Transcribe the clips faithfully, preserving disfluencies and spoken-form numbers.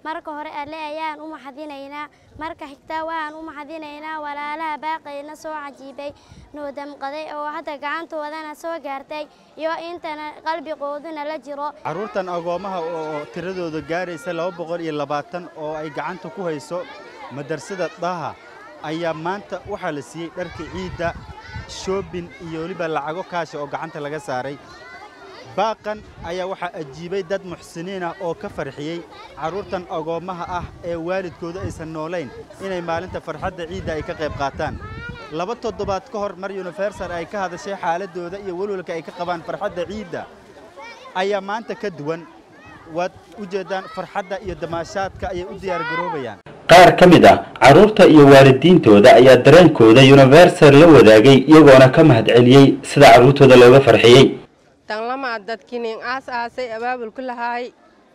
marka hore alle ayaan u mahadinaynaa marka xigta waan u mahadinaynaa walaalaha baaqayna soo cajiibay noo damqaday oo hadda gacantoodana soo gaartay iyo intana qalbigooduna la jiro caruurtan agoomaha oo tiradooda gaaraysa laba boqol iyo labaatan oo ay gacanta ku hayso madrasada Daha ayaa maanta waxa la siiyay dharka ciida shopping iyo waliba lacago kaash oo gacanta laga saaray baaqan ayaa waxa ajiibay dad muxsiniin ah oo ka farxiyay caruurtan agoomaha ah ee waalidkooda aysan noolayn inay maalinta farxadda ciida ay ka qayb qaataan laba toddobaad ka hor mar Universal ay ka hadashay xaaladooda iyo walwalka ay ka qabaan farxadda ciida ayaa maanta ka duwan wad u jeedaan farxadda iyo damaashaadka ay u diyaar garoobayaan qaar ka mid ah caruurta iyo waalidiintooda ayaa dareenkooda Universal la wadaagay iyagoona ka mahad celiyay sida caruurtooda looga farxiyay tan lama dadkinin aas aasay abaabul ku lahaay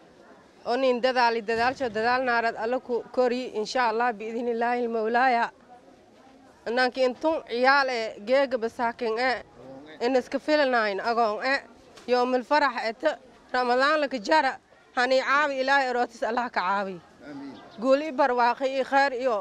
oo nin dadaali dadaalsho dadaal naarad alla ku kori insha Allah biidhnillaahi mawlaaya ananki intun ciyaal ee geega basaakin ee in iska filnayn agoon ee yoomil farax ee ramadaan la ka jara hani caawi ilaahay rootis Allah ka caawi amiin gooli barwaaqi khair iyo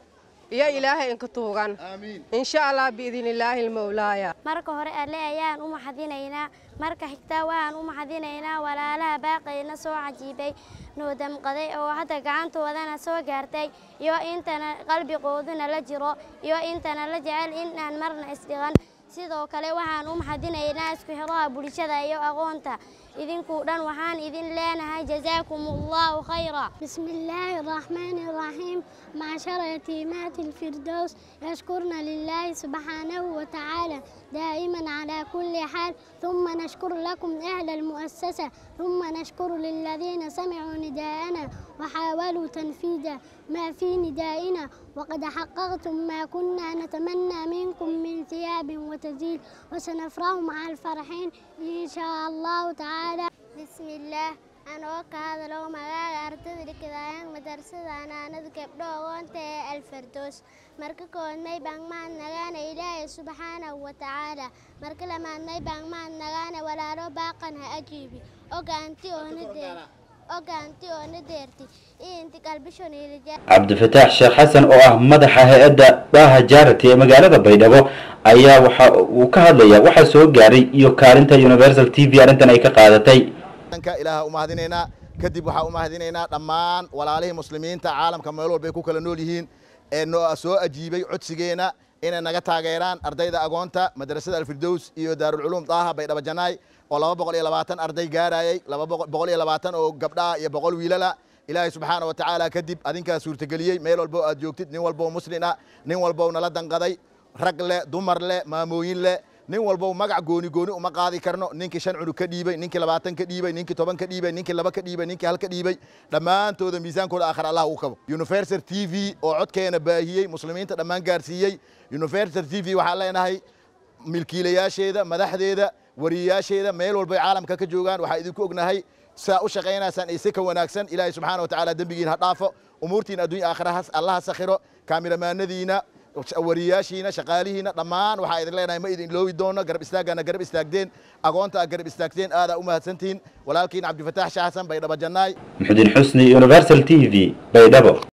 يا إلهي إنك توغان آمين إن شاء الله بإذن الله المولاي marka hore alle ayaan u mahadinaynaa marka xigta waan u mahadinaynaa walaalaha baaqayna soo cajiibay noo damqaday oo hadda gacantoodana soo gaartay iyo intana qalbigooduna la jiro iyo intana la jecel in aan marna isdhigan sidoo kale waxaan u mahadinaynaa isku xiraha bulshada iyo aqoonta idinku dhan waxaan idin leenahay jazaakumullahu khayra bismillaahir rahmaanir rahiim معشر يتيمات الفردوس يشكرنا لله سبحانه وتعالى دائما على كل حال ثم نشكر لكم أهل المؤسسة ثم نشكر للذين سمعوا نداءنا وحاولوا تنفيذ ما في ندائنا وقد حققتم ما كنا نتمنى منكم من ثياب وتزيل وسنفرح مع الفرحين إن شاء الله تعالى بسم الله أنا وكهذا لو ما أردت كذا مدرسة أنا نذكر دوّنت الفردوس مرككون ما يبان ما نجانا إلهي سبحانه وتعالى مرك لما نيبان ما نجانا ولا رباقنا أجيبي أوكانتي وندير أوكانتي ونديرتي إيه أنت قلبشوني رجال عبد الفتاح شيخ حسن أو أحمد حهيدا باه جارتي مقالة بيدابو أيا وح وكهذا وح سوق جاري يوكارنتا يونيفرسال تي في أرنتنا إيكا قادتي إله أمهديننا كدب وح أمهديننا دمان ولا عليه مسلمين تعالم كما يقولوا بيكو كلا نوليهين إنه أسوء أجيبي عدسجينا إن نجت غيران أرضي دا أجونتا مدرسة الفردوس إيو دار العلوم طه بيد بجناي ولا بقول إلى باتن أرضي جاراي لا بقول إلى باتن أو قبلا يبقول ويلا إلهي سبحانه وتعالى كدب أدينك سورة تقليي ميل البو أديوكتيد نيوال بو مسلنا نيوال بو نلادن قضي رجل دمر له ماموين له nin walba magac gooni gooni uma qaadi karno ninki shan cunug ka dhiibay ninki labaatan ka dhiibay ninki toban ka dhiibay ninki laba ka dhiibay ninki hal ka dhiibay dhamaantooda miisaankooda aakhir Allah uu kabo Universal T V oo codkeena baahiyay muslimiinta dhamaan gaarsiiyay Universal T V waxa leenahay milkiilayaasheeda madaxdeeda wariyaasheeda meel walba caalamka ka joogaan waxa idinku ognahay saa u shaqeynaysan ay si ka wanaagsan Ilaahay subhanahu wa ta'ala dambigiin ha dhaafo umurtiin adduun aakhiraha Allah sakhiro kaamiramanadiina wariyaashiina shaqaalihiina dhamaan waxa idin leenahay ma idin loowi doono garab istaagana garab istaagdeen aqoonta garab istaagteen aad u mahadsantiin walaalkiin Cabdi Fataax Shaasan Baydhabo Jannaay Muxuddin Xusni Universal T V Baydhabo